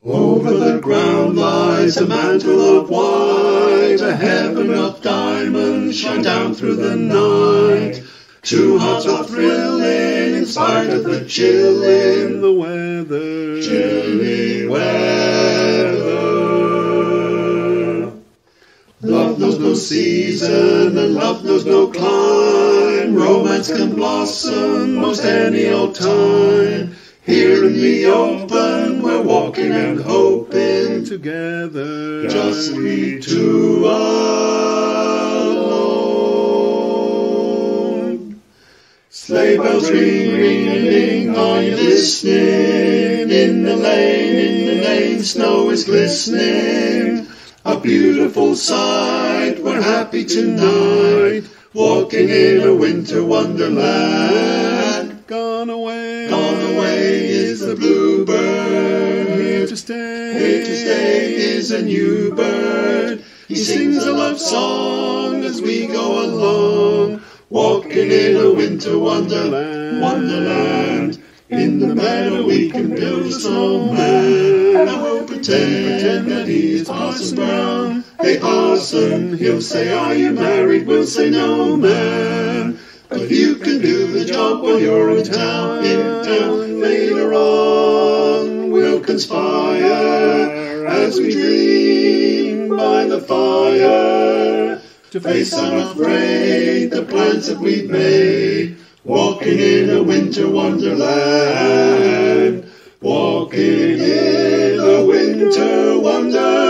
Over the ground lies a mantle of white, a heaven of diamonds shine down through the night. Two hearts are thrilling in spite of the chill in the weather, chilly weather. Love knows no season and love knows no clime. Romance can blossom most any old time. Here in the open we're walking and hoping together, just we two alone. Sleigh bells ring, ring, ring, are you listening? In the lane, snow is glistening. A beautiful sight, we're happy tonight, walking in a winter wonderland. Gone away is the bluebird. Here to stay is a new bird. He sings a love song as we go along, walking in a winter wonderland. In the meadow we can build a snowman, and we'll pretend that he is Parson Brown. Hey Parson, he'll say, are you married? We'll say, no man. But you can do the job while you're in town. Later on we'll conspire as we dream by the fire, to face unafraid the plans that we've made, walking in a winter wonderland, walking in a winter wonderland.